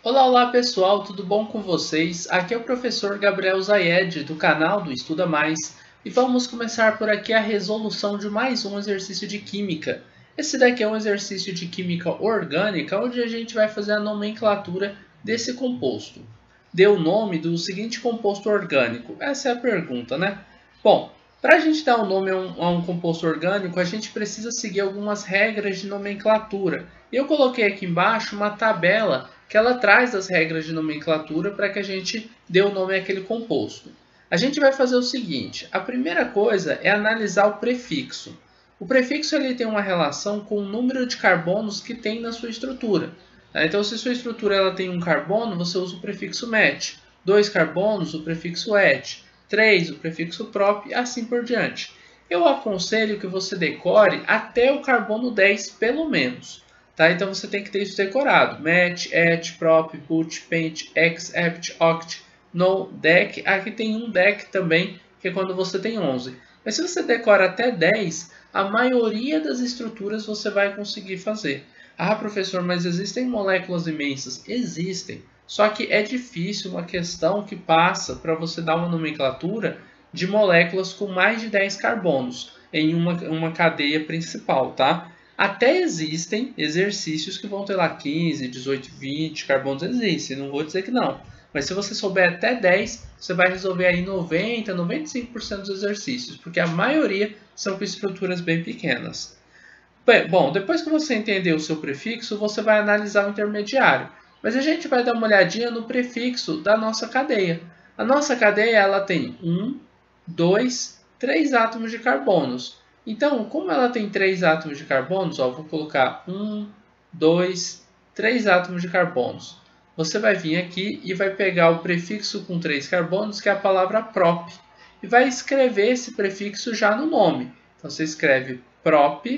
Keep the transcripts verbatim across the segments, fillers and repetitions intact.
Olá, olá pessoal, tudo bom com vocês? Aqui é o professor Gabriel Zayed do canal do Estuda Mais e vamos começar por aqui a resolução de mais um exercício de química. Esse daqui é um exercício de química orgânica onde a gente vai fazer a nomenclatura desse composto. Dê o nome do seguinte composto orgânico? Essa é a pergunta, né? Bom, para a gente dar um nome a um, a um composto orgânico, a gente precisa seguir algumas regras de nomenclatura. Eu coloquei aqui embaixo uma tabela que ela traz as regras de nomenclatura para que a gente dê o nome àquele composto. A gente vai fazer o seguinte, a primeira coisa é analisar o prefixo. O prefixo ele tem uma relação com o número de carbonos que tem na sua estrutura. Então, se sua estrutura ela tem um carbono, você usa o prefixo met. Dois carbonos, o prefixo et. Três, o prefixo prop, e assim por diante. Eu aconselho que você decore até o carbono dez, pelo menos. Tá? Então você tem que ter isso decorado. Met, et, prop, put, pent, ex, ept, oct, no, dec. Aqui tem um dec também, que é quando você tem onze. Mas se você decora até dez, a maioria das estruturas você vai conseguir fazer. Ah, professor, mas existem moléculas imensas? Existem. Só que é difícil uma questão que passa para você dar uma nomenclatura de moléculas com mais de dez carbonos em uma, uma cadeia principal, tá? Até existem exercícios que vão ter lá quinze, dezoito, vinte carbonos, existem, não vou dizer que não. Mas se você souber até dez, você vai resolver aí noventa, noventa e cinco por cento dos exercícios, porque a maioria são com estruturas bem pequenas. Bom, depois que você entender o seu prefixo, você vai analisar o intermediário. Mas a gente vai dar uma olhadinha no prefixo da nossa cadeia. A nossa cadeia ela tem um, dois, três átomos de carbonos. Então, como ela tem três átomos de carbonos, ó, vou colocar um, dois, três átomos de carbonos. Você vai vir aqui e vai pegar o prefixo com três carbonos, que é a palavra prop, e vai escrever esse prefixo já no nome. Então, você escreve prop,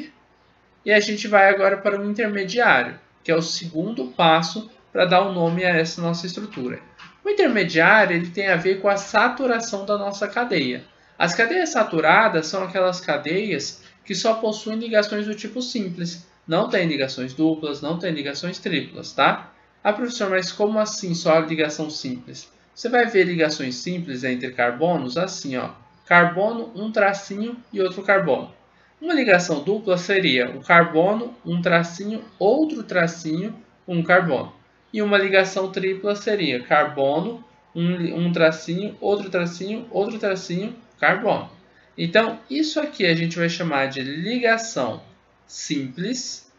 e a gente vai agora para o intermediário, que é o segundo passo para dar o um nome a essa nossa estrutura. O intermediário ele tem a ver com a saturação da nossa cadeia. As cadeias saturadas são aquelas cadeias que só possuem ligações do tipo simples. Não tem ligações duplas, não tem ligações triplas, tá? Ah, professor, mas como assim só ligação simples? Você vai ver ligações simples entre carbonos assim, ó. Carbono, um tracinho e outro carbono. Uma ligação dupla seria o carbono, um tracinho, outro tracinho, um carbono. E uma ligação tripla seria carbono, um, um tracinho, outro tracinho, outro tracinho, carbono. Então, isso aqui a gente vai chamar de ligação simples.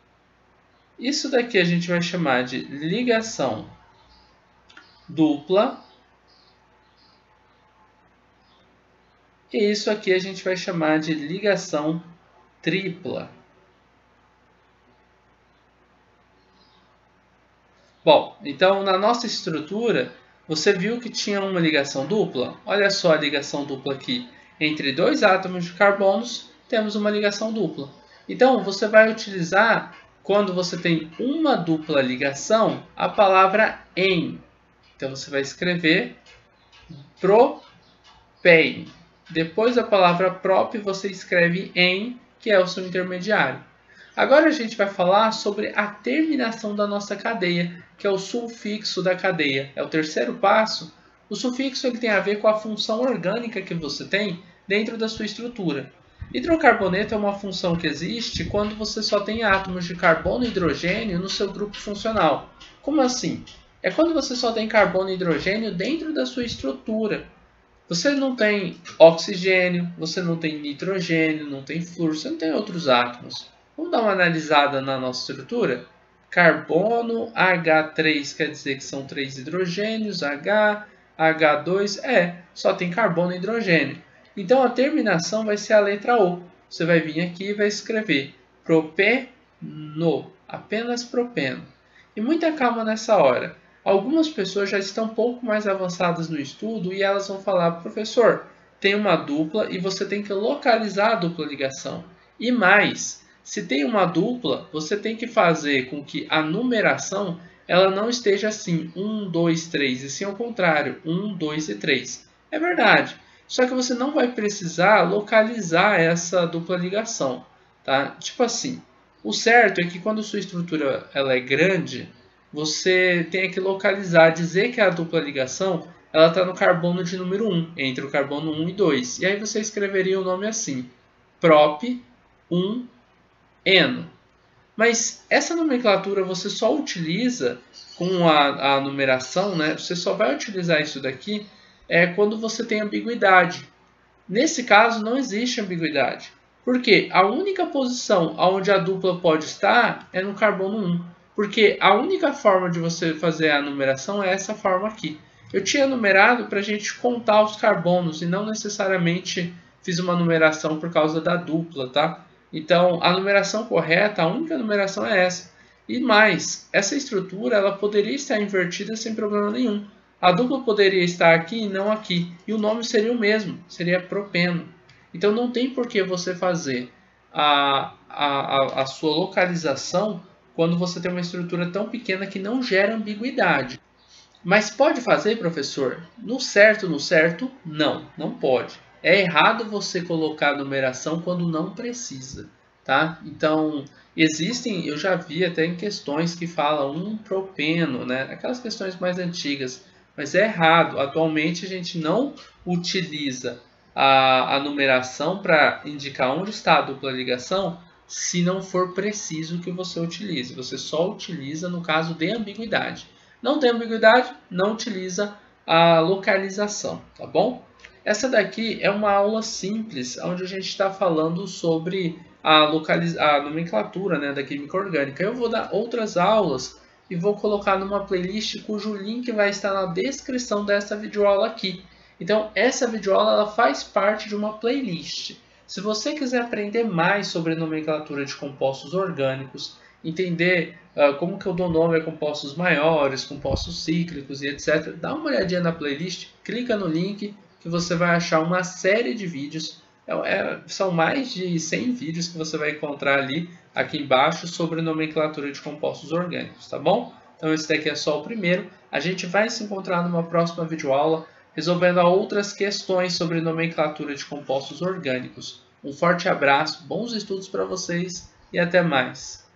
Isso daqui a gente vai chamar de ligação dupla. E isso aqui a gente vai chamar de ligação tripla. Bom, então na nossa estrutura, você viu que tinha uma ligação dupla? Olha só a ligação dupla aqui. Entre dois átomos de carbonos, temos uma ligação dupla. Então, você vai utilizar, quando você tem uma dupla ligação, a palavra em. Então, você vai escrever propane. Depois da palavra prop, você escreve em, que é o seu intermediário. Agora a gente vai falar sobre a terminação da nossa cadeia, que é o sufixo da cadeia. É o terceiro passo. O sufixo ele tem a ver com a função orgânica que você tem dentro da sua estrutura. Hidrocarboneto é uma função que existe quando você só tem átomos de carbono e hidrogênio no seu grupo funcional. Como assim? É quando você só tem carbono e hidrogênio dentro da sua estrutura. Você não tem oxigênio, você não tem nitrogênio, não tem flúor, você não tem outros átomos. Vamos dar uma analisada na nossa estrutura? Carbono, agá três quer dizer que são três hidrogênios, H, agá dois, é, só tem carbono e hidrogênio. Então a terminação vai ser a letra O. Você vai vir aqui e vai escrever propeno, apenas propeno. E muita calma nessa hora. Algumas pessoas já estão um pouco mais avançadas no estudo e elas vão falar, professor, tem uma dupla e você tem que localizar a dupla ligação. E mais, se tem uma dupla, você tem que fazer com que a numeração ela não esteja assim, um, dois, três, e sim ao contrário, um, dois e três. É verdade, só que você não vai precisar localizar essa dupla ligação. Tá? Tipo assim, o certo é que quando sua estrutura ela é grande, você tem que localizar, dizer que a dupla ligação ela está no carbono de número um, entre o carbono um e dois. E aí você escreveria o nome assim, prop um eno. Mas essa nomenclatura você só utiliza com a, a numeração, né? Você só vai utilizar isso daqui é, quando você tem ambiguidade. Nesse caso, não existe ambiguidade. Porque a única posição onde a dupla pode estar é no carbono um. Porque a única forma de você fazer a numeração é essa forma aqui. Eu tinha numerado para a gente contar os carbonos e não necessariamente fiz uma numeração por causa da dupla, tá? Então, a numeração correta, a única numeração é essa. E mais, essa estrutura ela poderia estar invertida sem problema nenhum. A dupla poderia estar aqui e não aqui. E o nome seria o mesmo, seria propeno. Então, não tem por que você fazer a, a, a sua localização quando você tem uma estrutura tão pequena que não gera ambiguidade. Mas pode fazer, professor? No certo, no certo, não, não pode. É errado você colocar a numeração quando não precisa, tá? Então, existem, eu já vi até em questões que falam um propeno, né? Aquelas questões mais antigas, mas é errado. Atualmente a gente não utiliza a, a numeração para indicar onde está a dupla ligação se não for preciso que você utilize. Você só utiliza no caso de ambiguidade. Não tem ambiguidade, não utiliza a localização, tá bom? Essa daqui é uma aula simples, onde a gente está falando sobre a, localiza a nomenclatura, né, da química orgânica. Eu vou dar outras aulas e vou colocar numa playlist cujo link vai estar na descrição dessa videoaula aqui. Então, essa videoaula ela faz parte de uma playlist. Se você quiser aprender mais sobre nomenclatura de compostos orgânicos, entender uh, como que eu dou nome a compostos maiores, compostos cíclicos e etcétera, dá uma olhadinha na playlist, clica no link que você vai achar uma série de vídeos. É, é, são mais de cem vídeos que você vai encontrar ali, aqui embaixo, sobre nomenclatura de compostos orgânicos, tá bom? Então esse daqui é só o primeiro. A gente vai se encontrar numa próxima videoaula, resolvendo outras questões sobre nomenclatura de compostos orgânicos. Um forte abraço, bons estudos para vocês e até mais!